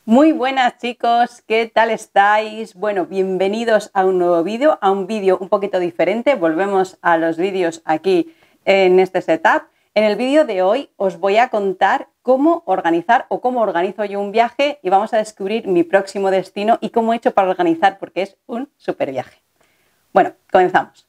Muy buenas chicos, ¿qué tal estáis? Bueno, bienvenidos a un nuevo vídeo, a un vídeo un poquito diferente. Volvemos a los vídeos aquí en este setup. En el vídeo de hoy os voy a contar cómo organizar o cómo organizo yo un viaje y vamos a descubrir mi próximo destino y cómo he hecho para organizar porque es un súper viaje. Bueno, comenzamos.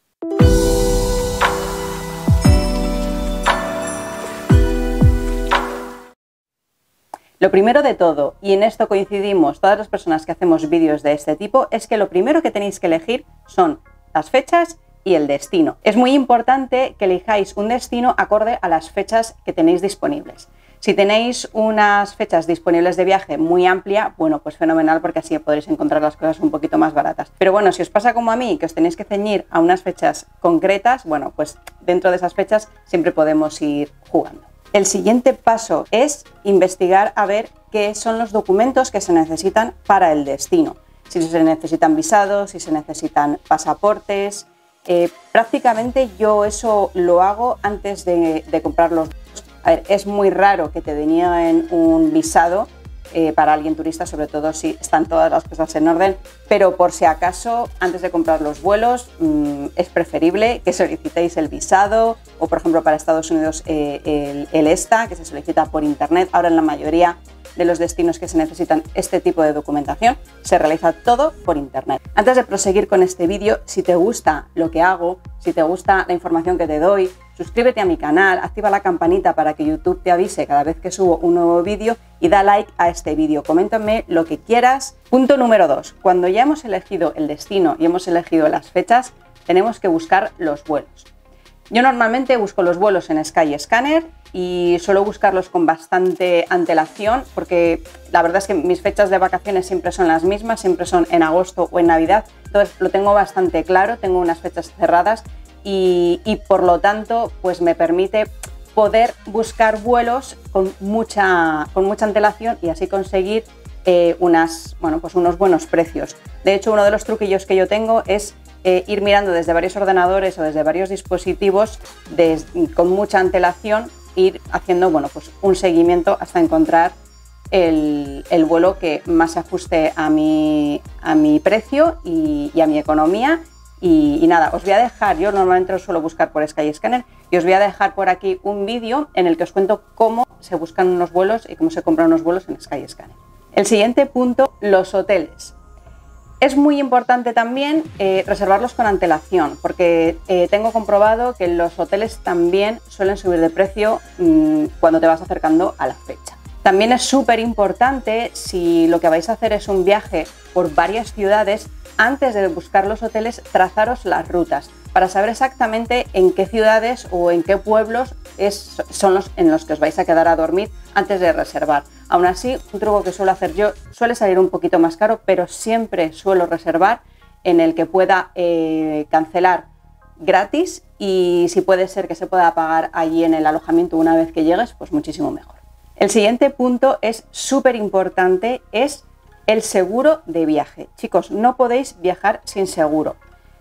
Lo primero de todo, y en esto coincidimos todas las personas que hacemos vídeos de este tipo, es que lo primero que tenéis que elegir son las fechas y el destino. Es muy importante que elijáis un destino acorde a las fechas que tenéis disponibles. Si tenéis unas fechas disponibles de viaje muy amplia, bueno, pues fenomenal, porque así podréis encontrar las cosas un poquito más baratas. Pero bueno, si os pasa como a mí, que os tenéis que ceñir a unas fechas concretas, bueno, pues dentro de esas fechas siempre podemos ir jugando. El siguiente paso es investigar a ver qué son los documentos que se necesitan para el destino. Si se necesitan visados, si se necesitan pasaportes. Prácticamente yo eso lo hago antes de comprar los vuelos. A ver, es muy raro que te denieguen un visado para alguien turista, sobre todo si están todas las cosas en orden, pero por si acaso, antes de comprar los vuelos, es preferible que solicitéis el visado o, por ejemplo, para Estados Unidos el ESTA, que se solicita por internet. Ahora en la mayoría de los destinos que se necesitan este tipo de documentación, se realiza todo por internet. Antes de proseguir con este vídeo, si te gusta lo que hago, si te gusta la información que te doy, suscríbete a mi canal, activa la campanita para que YouTube te avise cada vez que subo un nuevo vídeo y da like a este vídeo. Coméntame lo que quieras. Punto número 2. Cuando ya hemos elegido el destino y hemos elegido las fechas, tenemos que buscar los vuelos. Yo normalmente busco los vuelos en Skyscanner y suelo buscarlos con bastante antelación porque la verdad es que mis fechas de vacaciones siempre son las mismas, siempre son en agosto o en Navidad, entonces lo tengo bastante claro, tengo unas fechas cerradas y por lo tanto pues me permite poder buscar vuelos con mucha antelación y así conseguir unos buenos precios. De hecho, uno de los truquillos que yo tengo es ir mirando desde varios ordenadores o desde varios dispositivos con mucha antelación, ir haciendo un seguimiento hasta encontrar el vuelo que más se ajuste a mi precio y a mi economía. Y nada, os voy a dejar, yo normalmente lo suelo buscar por Skyscanner y os voy a dejar por aquí un vídeo en el que os cuento cómo se buscan unos vuelos y cómo se compran unos vuelos en Skyscanner. El siguiente punto, los hoteles. Es muy importante también reservarlos con antelación, porque tengo comprobado que los hoteles también suelen subir de precio cuando te vas acercando a la fecha. También es súper importante, si lo que vais a hacer es un viaje por varias ciudades, antes de buscar los hoteles, trazaros las rutas para saber exactamente en qué ciudades o en qué pueblos son los en los que os vais a quedar a dormir antes de reservar. Aún así, un truco que suelo hacer yo suele salir un poquito más caro, pero siempre suelo reservar en el que pueda cancelar gratis y si puede ser que se pueda pagar allí en el alojamiento una vez que llegues, pues muchísimo mejor. El siguiente punto es súper importante, es el seguro de viaje. Chicos, no podéis viajar sin seguro.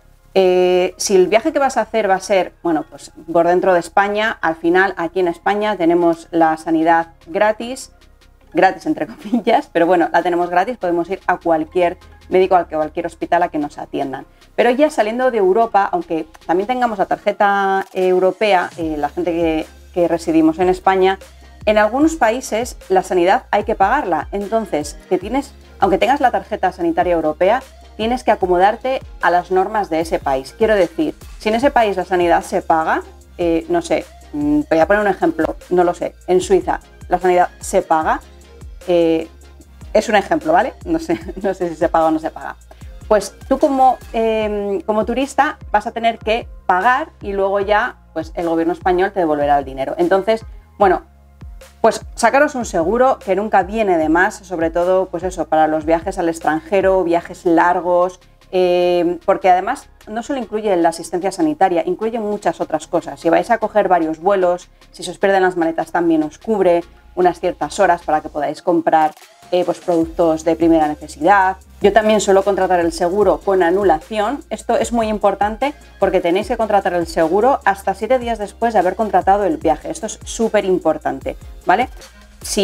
Si el viaje que vas a hacer va a ser, pues por dentro de España, al final aquí en España tenemos la sanidad gratis entre comillas, pero bueno, la tenemos gratis, podemos ir a cualquier médico, a cualquier hospital a que nos atiendan. Pero ya saliendo de Europa, aunque también tengamos la tarjeta europea, la gente que residimos en España, en algunos países la sanidad hay que pagarla, entonces aunque tengas la tarjeta sanitaria europea, tienes que acomodarte a las normas de ese país. Quiero decir, si en ese país la sanidad se paga, no sé, voy a poner un ejemplo, no lo sé, en Suiza la sanidad se paga, es un ejemplo, ¿vale? No sé si se paga o no se paga. Pues tú como turista vas a tener que pagar y luego ya pues el gobierno español te devolverá el dinero. Entonces, pues sacaros un seguro que nunca viene de más, sobre todo pues eso, para los viajes al extranjero, viajes largos, porque además no solo incluye la asistencia sanitaria, incluye muchas otras cosas. Si vais a coger varios vuelos, si se os pierden las maletas también os cubre unas ciertas horas para que podáis comprar pues productos de primera necesidad. Yo también suelo contratar el seguro con anulación. Esto es muy importante porque tenéis que contratar el seguro hasta 7 días después de haber contratado el viaje. Esto es súper importante, ¿vale? Si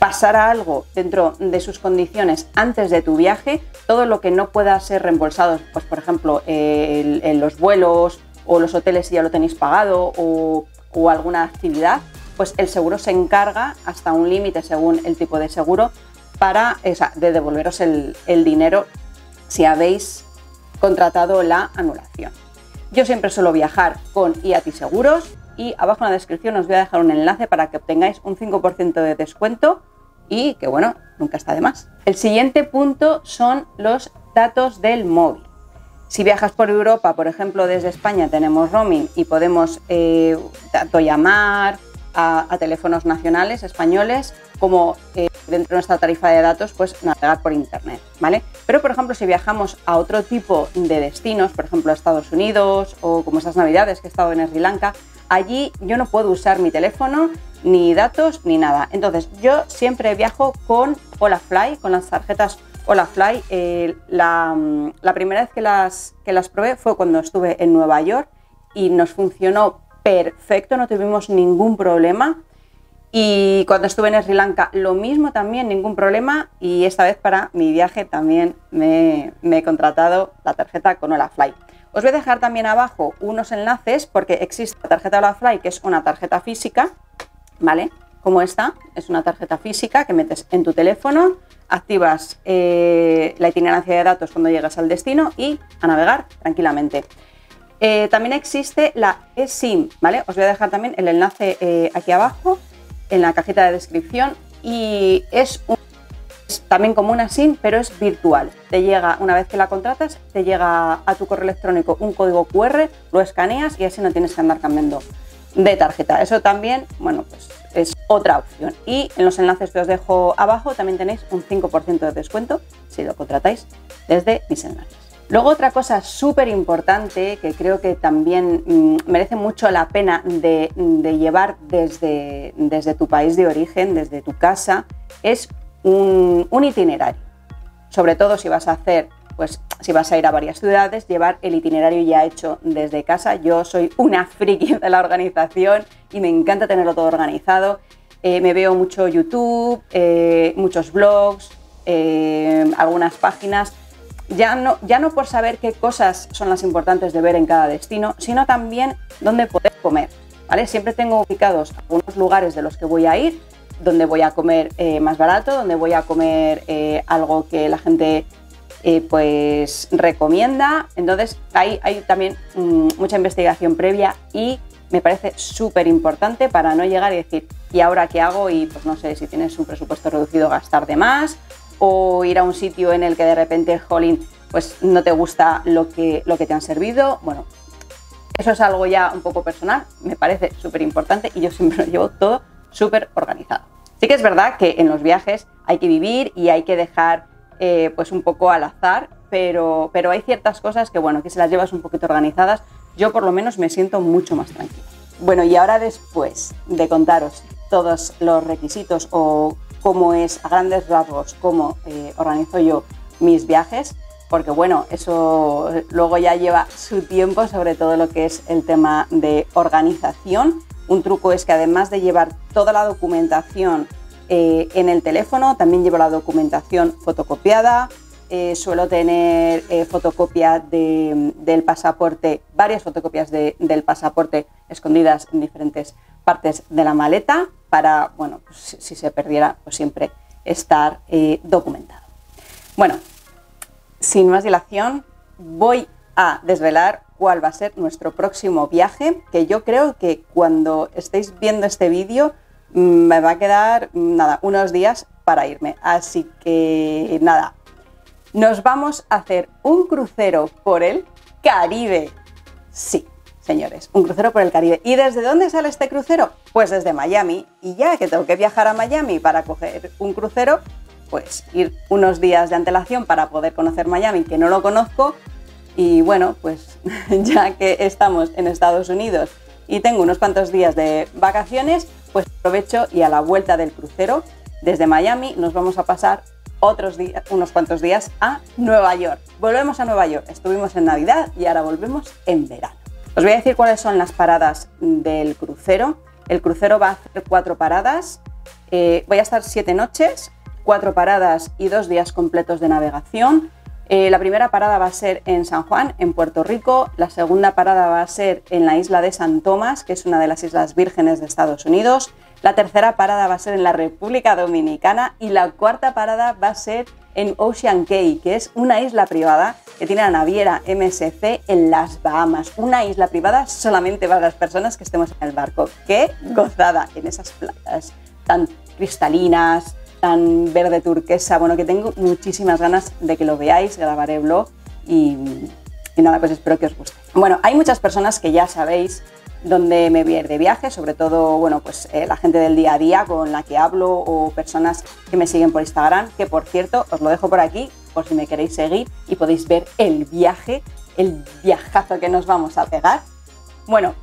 pasara algo dentro de sus condiciones antes de tu viaje, todo lo que no pueda ser reembolsado, pues por ejemplo, en los vuelos o los hoteles si ya lo tenéis pagado o alguna actividad, pues el seguro se encarga hasta un límite según el tipo de seguro de devolveros el dinero si habéis contratado la anulación. Yo siempre suelo viajar con IATI Seguros y abajo en la descripción os voy a dejar un enlace para que obtengáis un 5% de descuento y que bueno, nunca está de más. El siguiente punto son los datos del móvil. Si viajas por Europa, por ejemplo, desde España tenemos roaming y podemos tanto llamar a teléfonos nacionales españoles como dentro de nuestra tarifa de datos, pues navegar por internet, ¿vale? Pero, por ejemplo, si viajamos a otro tipo de destinos, por ejemplo, a Estados Unidos o como estas navidades que he estado en Sri Lanka, allí yo no puedo usar mi teléfono, ni datos, ni nada. Entonces, yo siempre viajo con Holafly, con las tarjetas Holafly. La primera vez que las probé fue cuando estuve en Nueva York y nos funcionó perfecto, no tuvimos ningún problema. Y cuando estuve en Sri Lanka, lo mismo también, ningún problema. Y esta vez para mi viaje también me he contratado la tarjeta con Holafly. Os voy a dejar también abajo unos enlaces porque existe la tarjeta Holafly, que es una tarjeta física, ¿vale? Como esta, es una tarjeta física que metes en tu teléfono, activas la itinerancia de datos cuando llegas al destino y a navegar tranquilamente. También existe la eSIM, ¿vale? Os voy a dejar también el enlace aquí abajo en la cajita de descripción y es también como una SIM, pero es virtual. Te llega, una vez que la contratas, te llega a tu correo electrónico un código QR, lo escaneas y así no tienes que andar cambiando de tarjeta. Eso también, bueno, pues es otra opción. Y en los enlaces que os dejo abajo también tenéis un 5% de descuento si lo contratáis desde mis enlaces. Luego otra cosa súper importante que creo que también merece mucho la pena de llevar desde tu país de origen, desde tu casa, es un itinerario. Sobre todo si vas a hacer, pues si vas a ir a varias ciudades, llevar el itinerario ya hecho desde casa. Yo soy una friki de la organización y me encanta tenerlo todo organizado. Me veo mucho YouTube, muchos blogs, algunas páginas. Ya no por saber qué cosas son las importantes de ver en cada destino, sino también dónde poder comer, ¿vale? Siempre tengo ubicados algunos lugares de los que voy a ir, donde voy a comer más barato, donde voy a comer algo que la gente pues recomienda. Entonces hay también mucha investigación previa y me parece súper importante para no llegar y decir, ¿y ahora qué hago? Y pues no sé, si tienes un presupuesto reducido, gastar de más, o ir a un sitio en el que de repente, jolín, pues no te gusta lo que te han servido. Bueno, eso es algo ya un poco personal, me parece súper importante y yo siempre lo llevo todo súper organizado. Sí que es verdad que en los viajes hay que vivir y hay que dejar pues un poco al azar, pero hay ciertas cosas que bueno, que si las llevas un poquito organizadas, yo por lo menos me siento mucho más tranquila. Bueno, y ahora después de contaros todos los requisitos o cómo es a grandes rasgos cómo organizo yo mis viajes, porque bueno, eso luego ya lleva su tiempo, sobre todo lo que es el tema de organización. Un truco es que además de llevar toda la documentación en el teléfono, también llevo la documentación fotocopiada. Suelo tener fotocopia del pasaporte, varias fotocopias del pasaporte escondidas en diferentes partes de la maleta para, bueno, pues, si se perdiera, pues siempre estar documentado. Bueno, sin más dilación, voy a desvelar cuál va a ser nuestro próximo viaje, que yo creo que cuando estéis viendo este vídeo me va a quedar, nada, unos días para irme. Así que, nada, nos vamos a hacer un crucero por el Caribe. Sí, señores, un crucero por el Caribe. ¿Y desde dónde sale este crucero? Pues desde Miami. Y ya que tengo que viajar a Miami para coger un crucero, pues ir unos días de antelación para poder conocer Miami, que no lo conozco. Y bueno, pues ya que estamos en Estados Unidos y tengo unos cuantos días de vacaciones, pues aprovecho y a la vuelta del crucero desde Miami nos vamos a pasar unos cuantos días a Nueva York. Volvemos a Nueva York, estuvimos en Navidad y ahora volvemos en verano. Os voy a decir cuáles son las paradas del crucero. El crucero va a hacer 4 paradas. Voy a estar 7 noches, 4 paradas y 2 días completos de navegación. La primera parada va a ser en San Juan, en Puerto Rico. La segunda parada va a ser en la isla de San Tomás, que es una de las Islas Vírgenes de Estados Unidos. La tercera parada va a ser en la República Dominicana y la cuarta parada va a ser en Ocean Cay, que es una isla privada que tiene la naviera MSC en las Bahamas. Una isla privada solamente para las personas que estemos en el barco. ¡Qué gozada! En esas playas tan cristalinas, tan verde turquesa, bueno, que tengo muchísimas ganas de que lo veáis. Grabaré vlog y nada, pues espero que os guste. Bueno, hay muchas personas que ya sabéis dónde me voy a ir de viaje, sobre todo, bueno, pues la gente del día a día con la que hablo o personas que me siguen por Instagram, que por cierto, os lo dejo por aquí por si me queréis seguir y podéis ver el viaje, el viajazo que nos vamos a pegar. Bueno,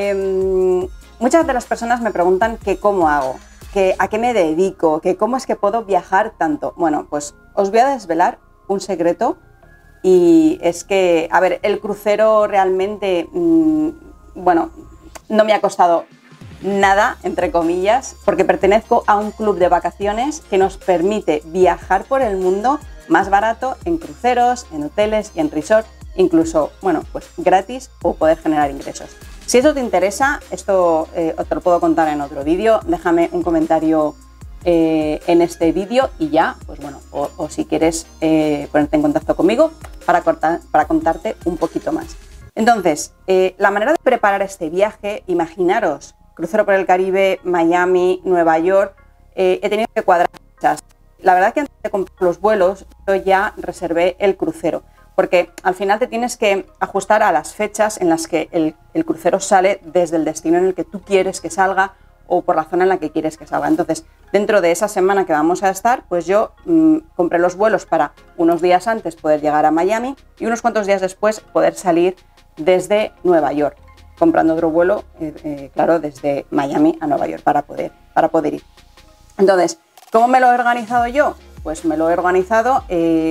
muchas de las personas me preguntan que cómo hago, que a qué me dedico, que cómo es que puedo viajar tanto. Bueno, pues os voy a desvelar un secreto y es que, a ver, el crucero realmente, bueno, no me ha costado nada, entre comillas, porque pertenezco a un club de vacaciones que nos permite viajar por el mundo más barato en cruceros, en hoteles y en resorts, incluso, bueno, pues gratis o poder generar ingresos. Si eso te interesa, esto te lo puedo contar en otro vídeo, déjame un comentario en este vídeo y ya, pues bueno, o si quieres ponerte en contacto conmigo para contarte un poquito más. Entonces, la manera de preparar este viaje, imaginaros, crucero por el Caribe, Miami, Nueva York, he tenido que cuadrar fechas. La verdad que antes de comprar los vuelos, yo ya reservé el crucero, porque al final te tienes que ajustar a las fechas en las que el crucero sale desde el destino en el que tú quieres que salga o por la zona en la que quieres que salga. Entonces, dentro de esa semana que vamos a estar, pues yo compré los vuelos para unos días antes poder llegar a Miami y unos cuantos días después poder salir desde Nueva York, comprando otro vuelo, claro, desde Miami a Nueva York para poder ir. Entonces, ¿cómo me lo he organizado yo? Pues me lo he organizado,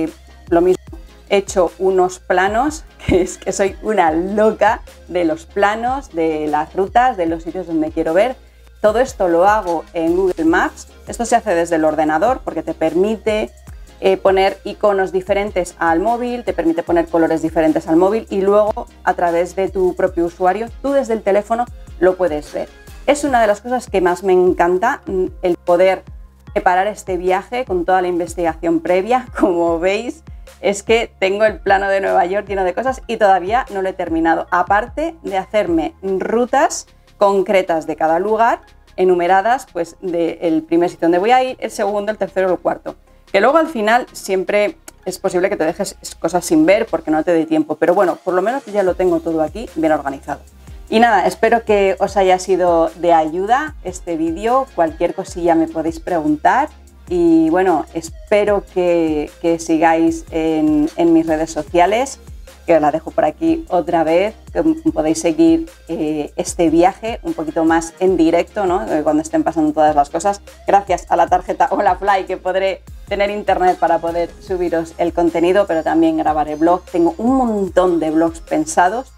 lo mismo, he hecho unos planos, que es que soy una loca de los planos, de las rutas, de los sitios donde quiero ver. Todo esto lo hago en Google Maps. Esto se hace desde el ordenador porque te permite poner iconos diferentes al móvil, te permite poner colores diferentes al móvil y luego a través de tu propio usuario, tú desde el teléfono lo puedes ver. Es una de las cosas que más me encanta, el poder preparar este viaje con toda la investigación previa. Como veis, es que tengo el plano de Nueva York lleno de cosas y todavía no lo he terminado, aparte de hacerme rutas concretas de cada lugar, enumeradas, pues del primer sitio donde voy a ir, el segundo, el tercero, el cuarto. Que luego al final siempre es posible que te dejes cosas sin ver porque no te dé tiempo, pero bueno, por lo menos ya lo tengo todo aquí bien organizado. Y nada, espero que os haya sido de ayuda este vídeo, cualquier cosilla me podéis preguntar y bueno, espero que sigáis en mis redes sociales, que os la dejo por aquí otra vez, que podéis seguir este viaje un poquito más en directo, ¿no? Cuando estén pasando todas las cosas, gracias a la tarjeta Holafly que podré tener internet para poder subiros el contenido, pero también grabaré vlog. Tengo un montón de vlogs pensados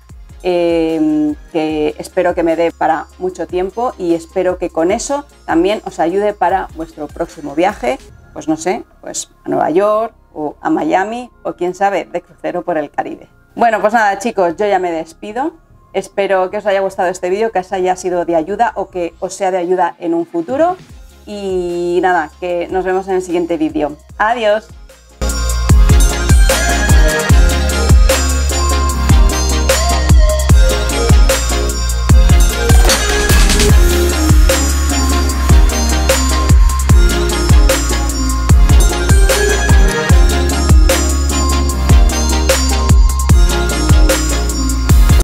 que espero que me dé para mucho tiempo y espero que con eso también os ayude para vuestro próximo viaje, pues no sé, pues a Nueva York o a Miami o quién sabe, de crucero por el Caribe. Bueno, pues nada chicos, yo ya me despido. Espero que os haya gustado este vídeo, que os haya sido de ayuda o que os sea de ayuda en un futuro. Y nada, que nos vemos en el siguiente vídeo. ¡Adiós!